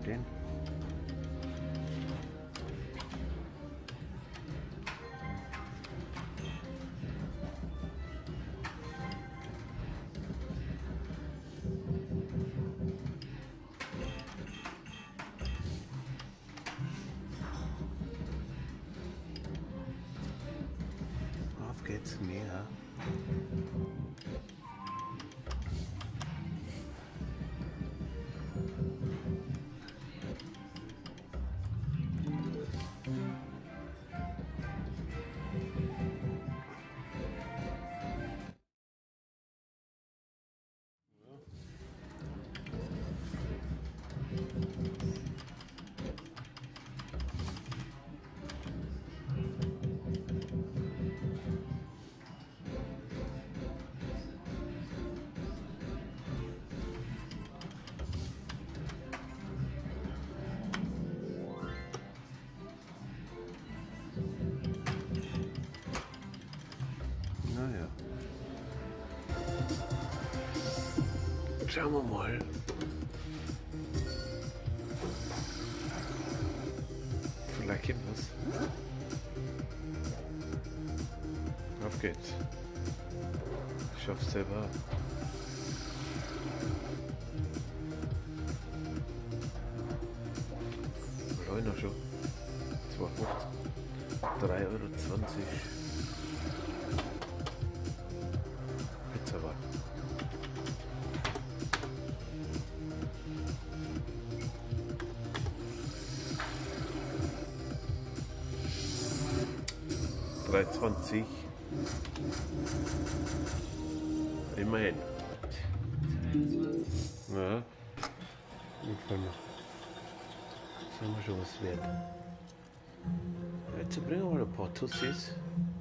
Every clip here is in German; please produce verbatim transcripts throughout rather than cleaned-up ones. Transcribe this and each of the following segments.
den. Auf geht's, mehr. Naja. Schauen wir mal. Vielleicht gibt es. Auf geht's. Ich schaff's selber. Noch schon. zwei fünfzig. drei Euro zwanzig. Pizza war. drei zwanzig. Immerhin. Ja. Sehen wir schon, was wird. Jetzt bringen wir ein paar Tussis.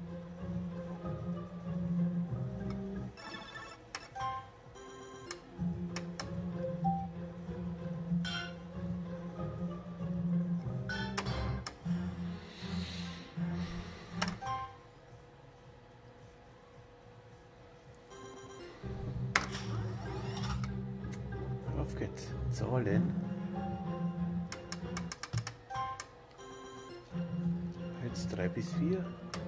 Auf geht's. Zahlen. Jetzt drei bis vier.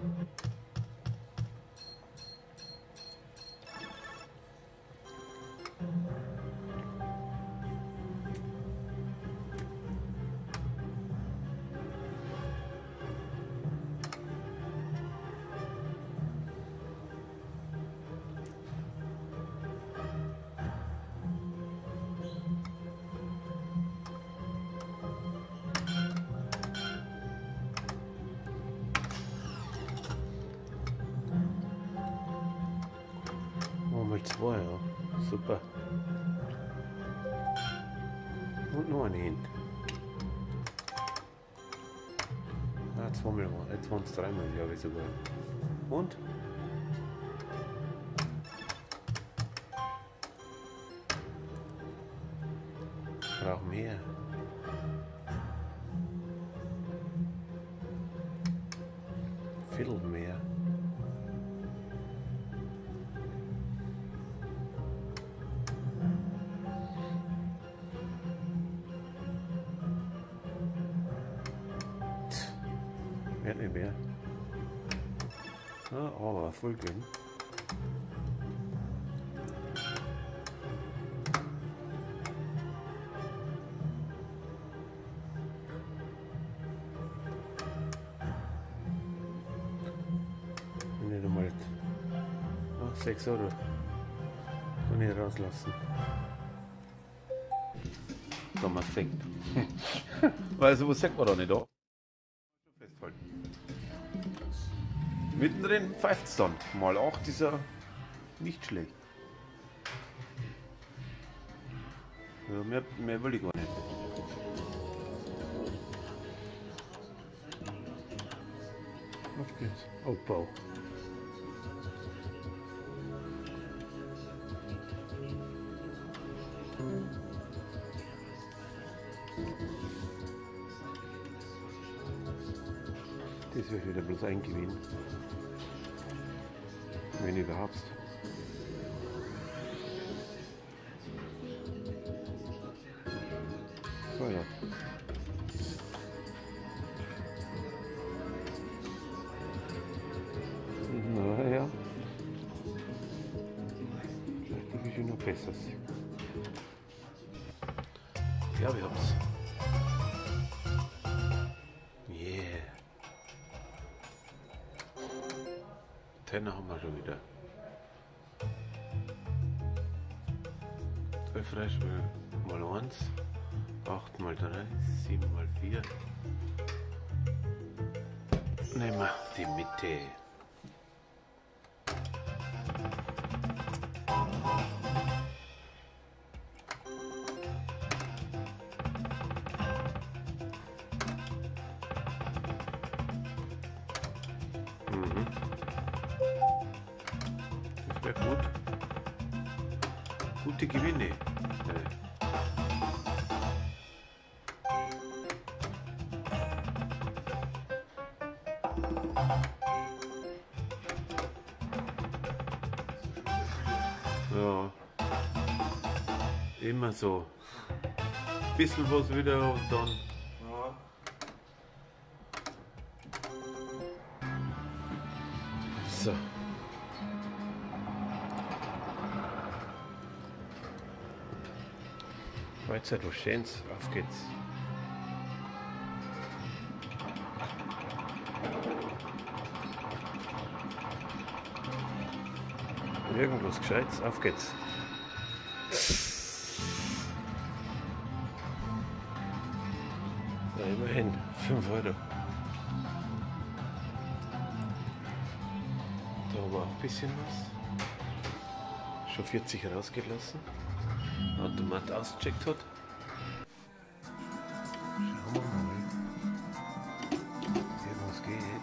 Mal zwei, ja. Super. Und noch einen hin. Ah, zweimal mal. Jetzt waren es dreimal, glaube ich sogar. Und? Brauch mehr. Viertel mehr. Wird nicht mehr. Ja, aber voll gehen. Nicht einmal. Ach, sechs Euro. Kann ich rauslassen. Kann man sehen. Weil sowas sagt man doch nicht da. Festhalten. Mittendrin pfeift es dann. Mal acht ist ja nicht schlecht. Ja, mehr, mehr will ich gar nicht. Auf geht's. Aufbau. Das wird wieder bloß ein Gewinn. Wenn überhaupt. So, ja. Naja. Vielleicht kriege ich noch Besseres. Ja, wir haben's. Yeah. Tenner haben wir schon wieder. zwölf Freispiel mal eins, acht mal drei, sieben mal vier. Nehmen wir die Mitte. Mhm. Das wäre gut. Gute Gewinne. Ja, immer so. Bisschen was wieder und dann. Ja. So. Freizeit, was Schönes, auf geht's. Irgendwas Gescheites, auf geht's. Ja, immerhin, fünf Euro. Da haben wir auch ein bisschen was. Schon vierzig rausgelassen. Automat ausgecheckt hat. Schauen wir mal, wie was geht.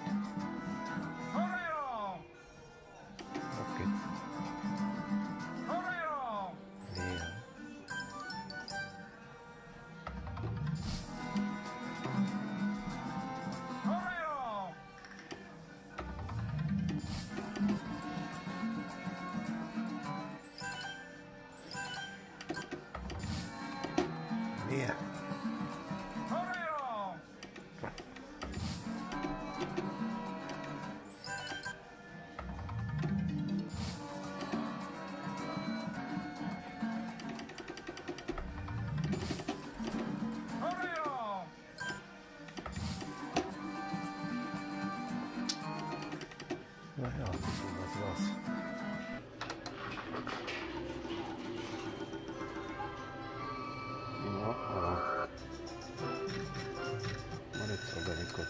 Auf geht's. Ja. Mehr. Naja, so was war's. Ja, aber man nicht so gar nicht gut.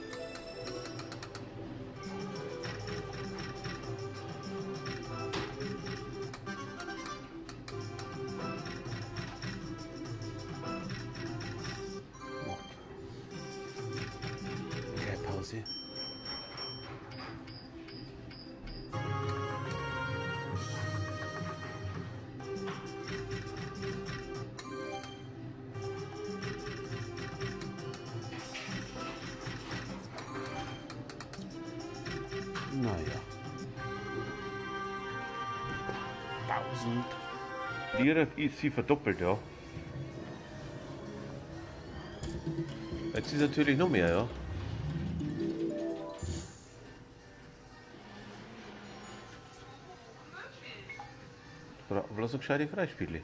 Ja, Pause. Naja. tausend Lira ist sie verdoppelt, ja. Jetzt ist natürlich noch mehr, ja. Bloß so gescheite Freispiele.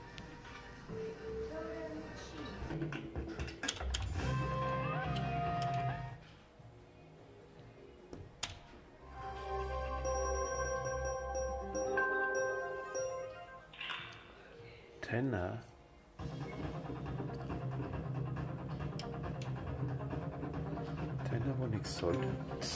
Tenner. Tenner, wo nichts sollte.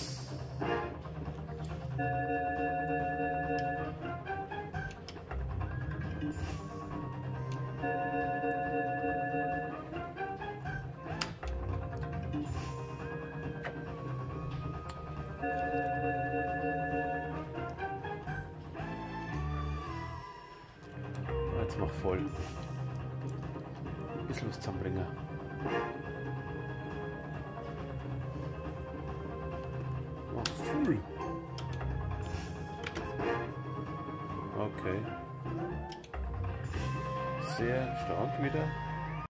Jetzt mach voll. Ein bisschen was zusammenbringen. Mach voll. Okay. Sehr stark wieder.